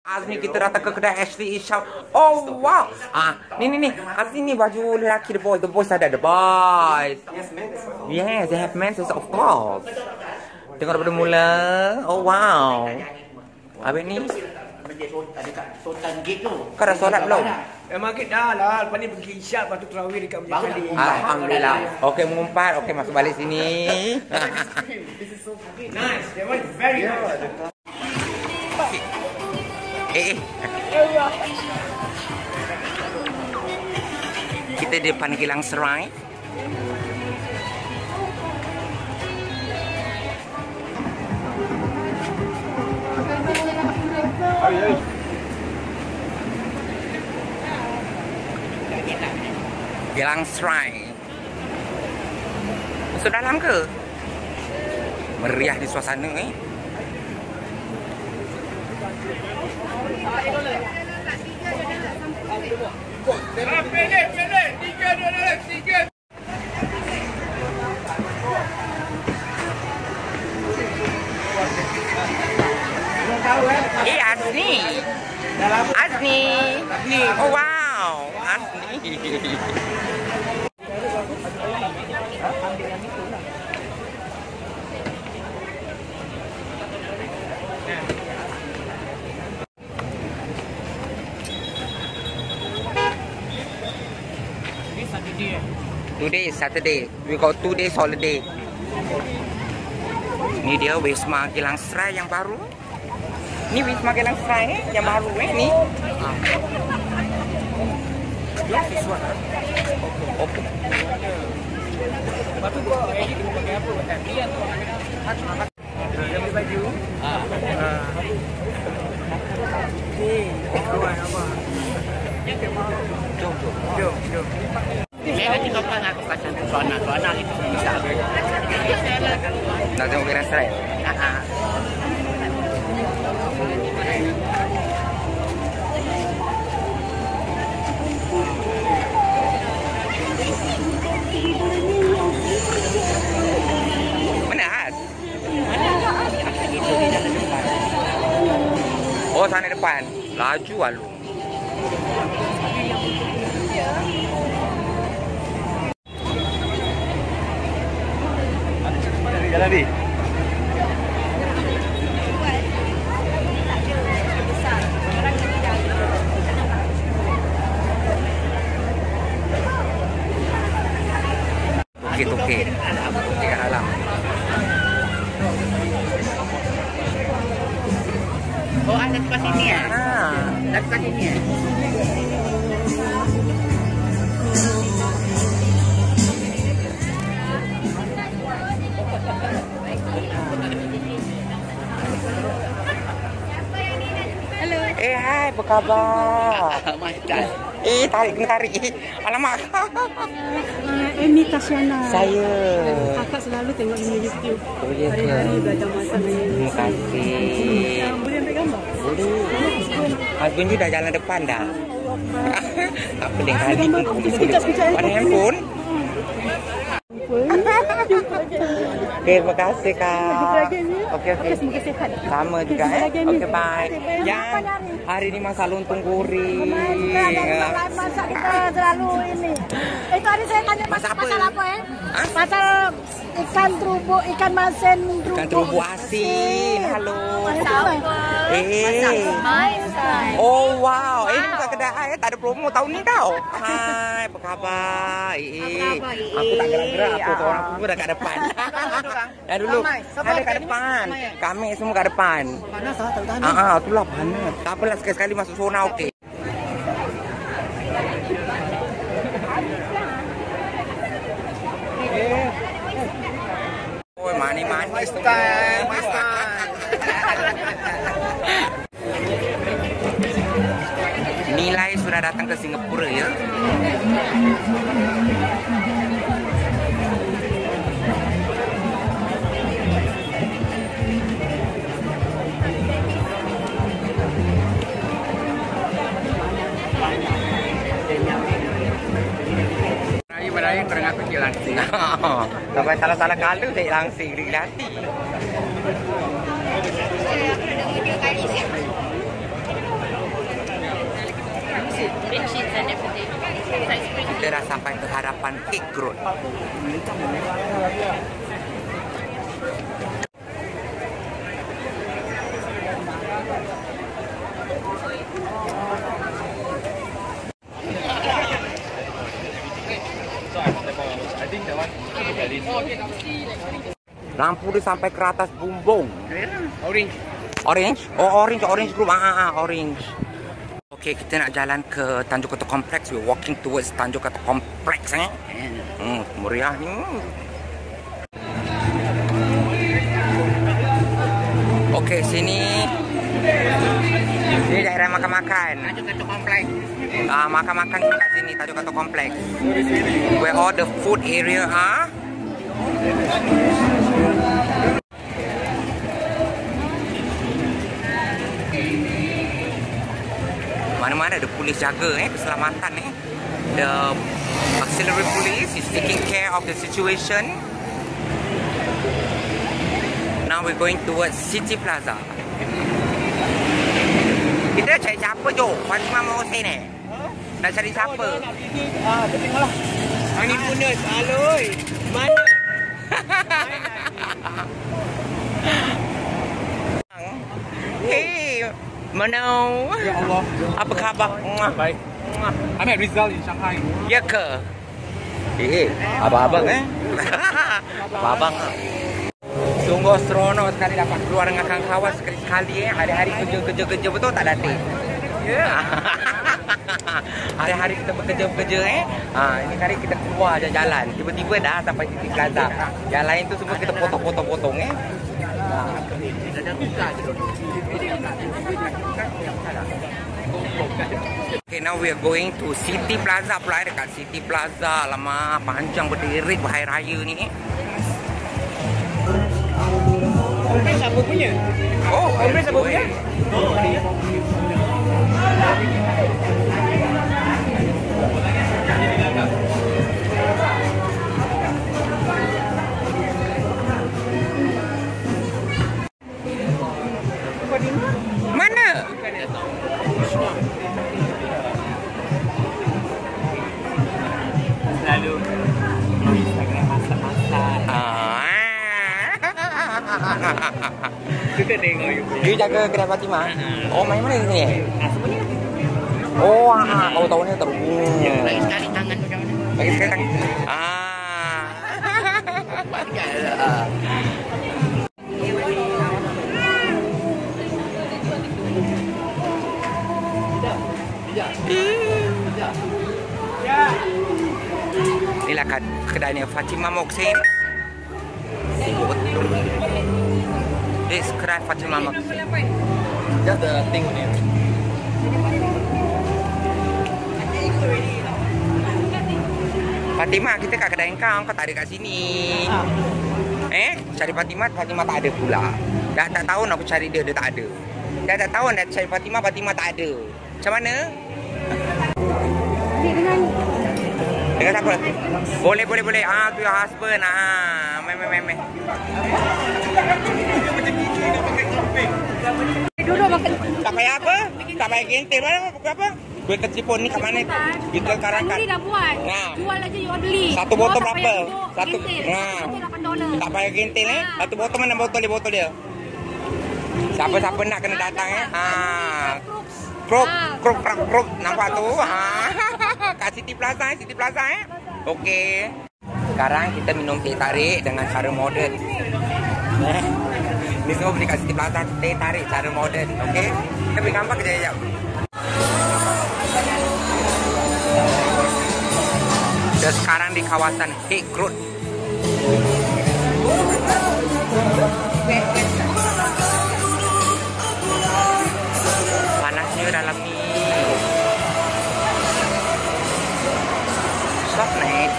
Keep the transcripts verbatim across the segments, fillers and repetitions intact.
Azmi kita datang ke kedai Ashley Isham. Oh wow. Ah, ni ni ni. Azmi ni baju lelaki, the boys. The boys ada the boys. Yes, they have men's of course. Tengok daripada mula. Oh wow. Habis ni Sultan Gate tu. kau dah solat belum? Eh, maghrib dah lah. Lepas ni pergi isyak, lepas tu terawih dekat Masjid Ali. Alhamdulillah. Okey, mengumpat. Okey, masuk balik sini. Nice. That one is very nice. Eh, eh. Kita di depan Geylang Serai. Geylang Serai. Masuk dalam ke? Meriah di suasana eh. Ah, pilih, pilih. Tiga dolar, tiga. Eh, Azni. Azni. Azni. Oh, wow. Azni. Today is Saturday. We got two days holiday. Ni dia Wisma Geylang Serai yang baru. Ni Wisma Geylang Serai eh, yang baru eh ni. Ya, siswa. Okey. Lepas tu kau edit kena pakai apa? Pakai ni atau pakai dia beli baju. Ah. Ni, kawan apa? Jom, jom. Jom, jom. Saya nak cakap kan aku pasang suara, suara itu bisa. Nak tengok Geylang Serai? Ah. Mana Az? Oh, sana depan. Laju alu. Jalan ni. Okey, okey. Kat alam. Oh, ada tempat sini ya? Ha. Ada tempat sini ya? Eh, hai, apa khabar? Macam. Eh, tarik, kena tarik. Alamak. Uh, Amy Tasyana. Saya. Kakak selalu tengok di YouTube. Oh, ya ke? Hari-hari belajar masak dengan Terima kasih. Uh, boleh ambil gambar? Boleh. Husband you dah jalan depan dah. Tak boleh kali. Sekejap-sekejap. Mana handphone? Okey, terima kasih Kak. Okey, okey. Semoga sihat. Sama juga eh. Okey, bye. Yang hari ni masak lontong goreng. Masak kita selalu ini. Itu hari saya tanya Masak apa? masak apa eh? Ha? Masak ikan terubuk, ikan masen terubuk. Ikan terubuk asin. Halo. Masak apa? Eh. My style. Oh wow. Eh, ni bukan kedai eh. Tak ada promo tahun ni tau. Hai, apa khabar? Eh, aku tak gerak-gerak. Aku tu orang tua dah kat depan. Dah dulu. Ada kat depan. Kami semua kat depan. Panas ah, tak tahan. Ah, ah, itulah panas. Tak apalah, sekali-sekali masuk zona okey. Oh, mani-mani. My style, my style. Nilai sudah datang ke Singapura ya. Merayu kurang aku je langsing. Sampai salah-salah kala saya langsing di hati. kita dah sampai ke hadapan Cake Road. Lampu dia sampai ke atas bumbung. Orange. Orange? Oh, orange, orange group. Ah, ah, orange. Okay, kita nak jalan ke Tanjung Kota Complex. We're walking towards Tanjung Kota Complex, eh. Hmm, meriah ni. Okay, sini. Sini daerah makan-makan. Tanjung Kota Kompleks. Ah, makan-makan kat sini Tanjung Kota Complex. Where all the food area are. Mana-mana ada polis jaga eh keselamatan eh. The auxiliary police is taking care of the situation. Now we're going towards City Plaza. Kita nak cari siapa Jo? Fatimah mau saya ni. Nak cari siapa? Ah, tengoklah. Ini bonus. Aloi. Mana? Hey, Mano. Ya Allah. Apa khabar? Baik. I'm at Rizal in Shanghai. Ya ke? Eh, abang-abang eh? Abang-abang. Sungguh seronok sekali dapat keluar dengan kawan-kawan sekali-sekali eh. Hari-hari kerja-kerja-kerja betul tak dating? Ya. Hari-hari kita bekerja-bekerja eh. Ha, ini kali kita keluar jalan-jalan. Tiba-tiba dah sampai City Plaza. Yang lain tu semua kita potong-potong-potong eh. Okay, now we are going to City Plaza pula. Dekat City Plaza. Lama panjang berdiri bahaya raya ni. Kompres apa punya? Oh, Kompres apa punya? Mana? Selalu Instagram masak-masak. Kita tengok you. You jaga kedai Fatimah? Oh, main mana ni? Oh, ah, kau tahu ni terus. Lagi sekali tangan tu jangan. Lagi sekali tangan. Ah. Janganlah. Inilah kedainya Fatimah Moksin. Sibuk betul. This kedai Fatimah Moksin. Just the thing on it. Fatimah, kita kat kedai kau, kau tak ada kat sini. Eh, cari Fatimah, Fatimah tak ada pula. Dah tak tahu nak aku cari dia, dia tak ada. Dah tak tahu nak cari Fatimah, Fatimah tak ada. Macam mana? Dengan Dengan siapa? Boleh, boleh, boleh. Ah, tu your husband. Ah, meh, meh, meh, meh. dulu makan. Tak payah apa? Tak payah gentil. Mana apa? Kuih kecil pun ni kat mana? Kita karakan. Tadi dah buat. Nah. Jual aja you beli. Satu botol berapa? Satu. Satu. Nah. Satu lapan dolar. Tak payah gentil eh. Satu botol mana botol dia botol dia. Siapa-siapa nak kena datang eh. Ha. Kruk, kruk, kruk, kruk. Nampak tu? Ha. Kat City Plaza eh, City Plaza eh. Okey. Sekarang kita minum teh tarik dengan cara moden. Eh. Ni semua beli kat City Plaza teh tarik cara moden. Okey. Kita beri gambar kejap kejap. Dan sekarang di kawasan Cake Road. Panasnya dalam ni. Soft naik.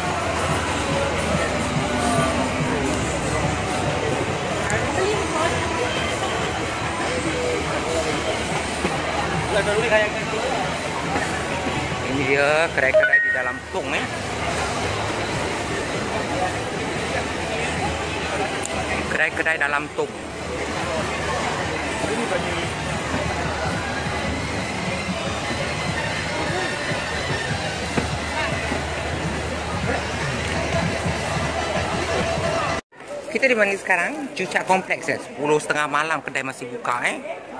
Ini dia kedai-kedai di dalam tong eh. Kedai-kedai dalam tong. Kita di mana sekarang? Cucak Kompleks ya. sepuluh setengah malam kedai masih buka eh.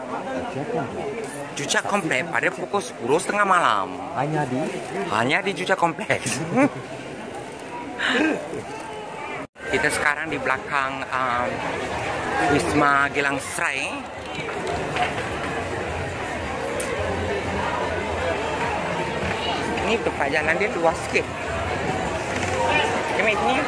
Cucak Kompleks pada pukul sepuluh setengah malam. Hanya di Hanya di Cucak Kompleks. Kita sekarang di belakang um, Wisma Geylang Serai. Ini tempat jalan dia luas sikit. Kami sini.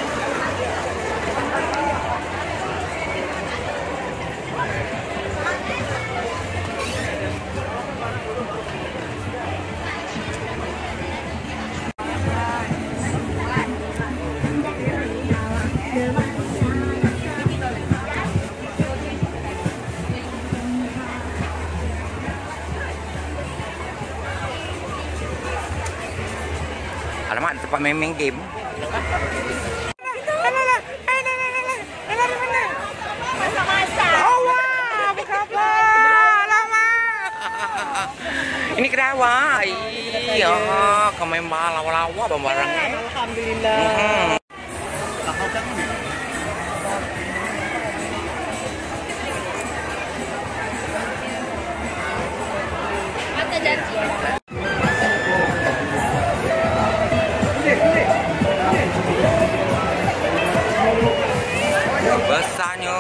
Alamak, tempat main-main game. Ini kedai awak. Iya, kau main lawa-lawa barang-barangnya. Alhamdulillah. Ada janji. Besarnya.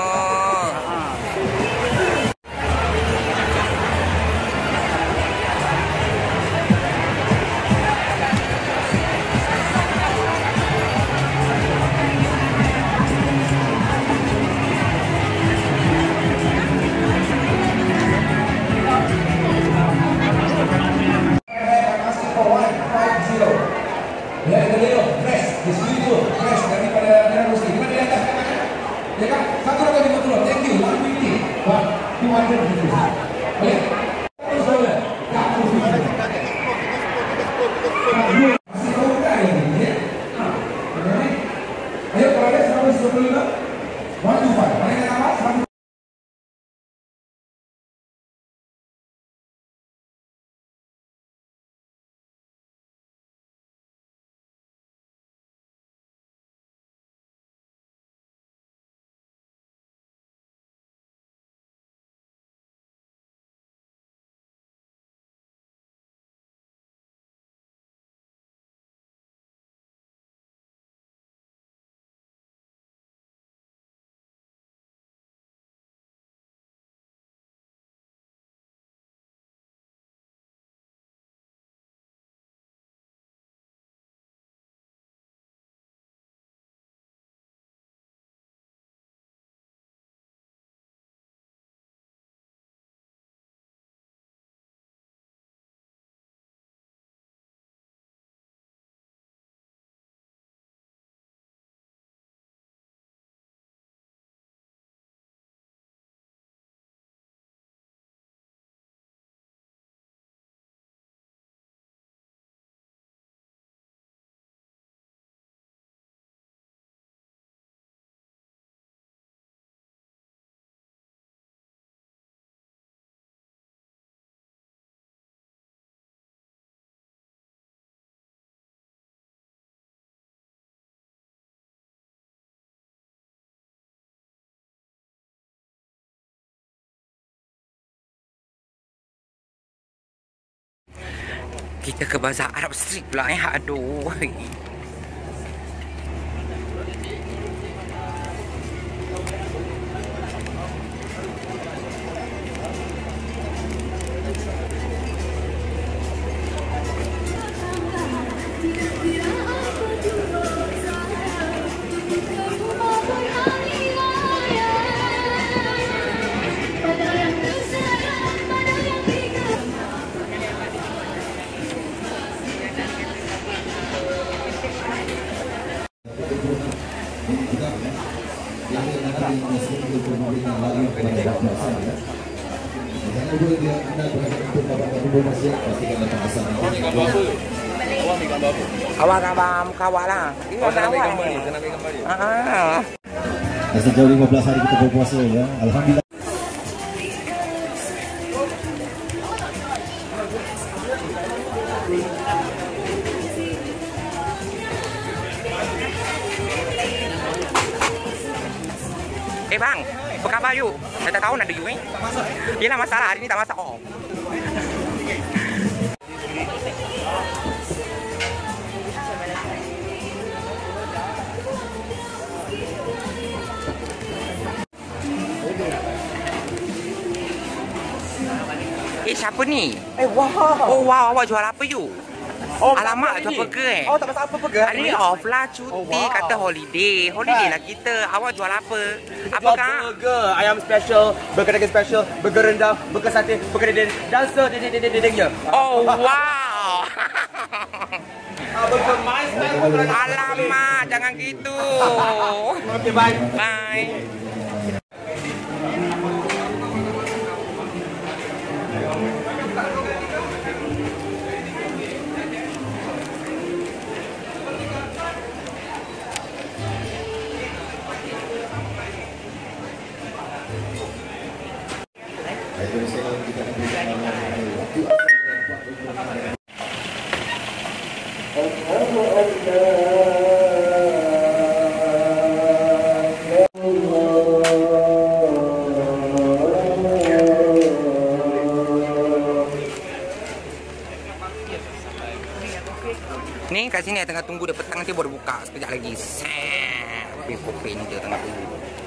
Ya, itu dia, fresh, di sini tu, fresh daripada Merah Rusli. Di mana dia tak? Ya kan? Satu lagi lima puluh. Thank you. one fifty. Wah, two hundred fifty. Boleh? Terus boleh. Tak terus. Masih kau tak ini, ya? Ha. Ayo, kalau ada seratus dua puluh lima, one two five. Mana yang apa? seratus. Kita ke Bazar Arab Street pula eh. Aduh. Awak gambar muka awak lah. Ini gambar awak. Nak ambil gambar ni. Ah. Dah sejauh lima belas hari kita berpuasa ya. Alhamdulillah. bang. Apa khabar you? Saya tak tahu nak ada you eh. Yelah masalah hari ni tak masak oh. Eh siapa ni? Eh, wow. Oh wow, awak jual apa you? Oh, Alamak, tak jual apa burger eh? Oh, tak pasal apa burger. Hari ni off lah, cuti, Oh, wow. kata holiday. Holiday Kan? lah kita. Awak jual apa? Apa Jual kak? burger, ayam special, burger daging special, burger rendang, burger sate, burger dendeng, dan sedendeng-dendeng-dendengnya. Oh wow. Ah, burger my style pun ada. Alamak, jangan gitu. Okay, bye. Bye. Ni kat sini tengah tunggu dia petang nanti baru buka sekejap lagi. Set. Paper pen je tengah tunggu.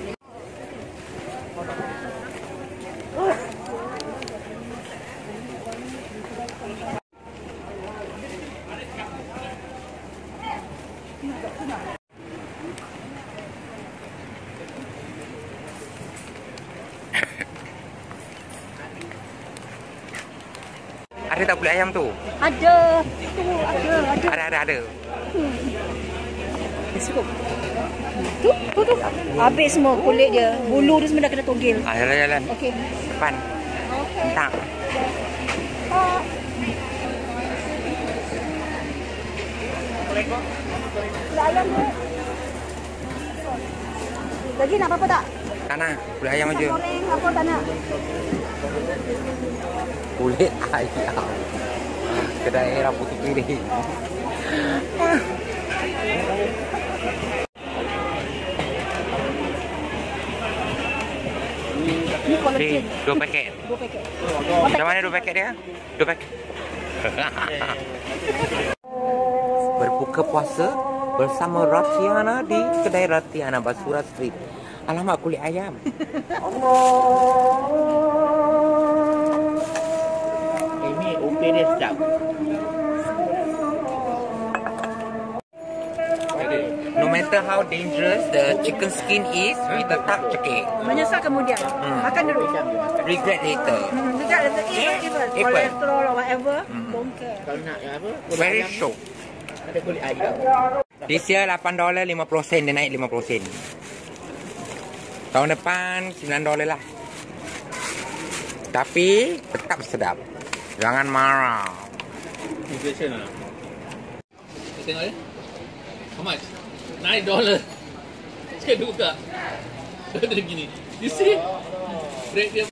Ada tak kulit ayam tu? Ada. Tu ada, ada. Ada, ada, ada. Cukup. Tu, tu, tu. Habis semua kulit dia. Bulu dia semua dah kena togel. Ah, jalan, jalan. Okey. Depan. Entah. Ayam dia. Lagi nak apa-apa tak? Tak nak. Kulit ayam aja. Goreng apa tak nak? Kulit ayam. Kedai era putih piring. Ni Ni, kolagen. dua paket. Dua paket. Macam mana dua paket dia? Dua paket. Berbuka puasa bersama Ratiana di kedai Ratiana Basura Street. Alamak, kulit ayam. Ini ubi dia sedap. No matter how dangerous the chicken skin is, we tetap cekik. Menyesal kemudian. Hmm. Makan dulu. Regret later. Hmm, Tidak ada even even Even. kolesterol or whatever. Don't care. Kalau nak yang apa? Kulit Very ayam, shock. ada kulit ayam. This year lapan dolar lima puluh sen, dia naik lima puluh sen. Tahun depan sembilan dolar lah. Tapi tetap sedap. Jangan marah. Inflation lah. Tengok dia. How much? nine dollars. Saya buka. Dia gini. You see? Break dia.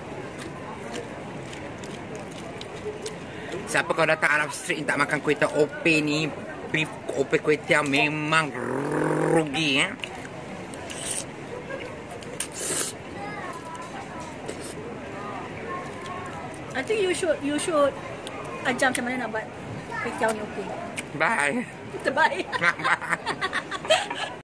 Siapa kau datang Arab Street tak makan kuih tiaw O P ni, beef O P kuih tiaw memang rugi eh. I think you should you should ajar macam mana nak buat kuih tiaw ni okey. Bye. Terbaik. Bye.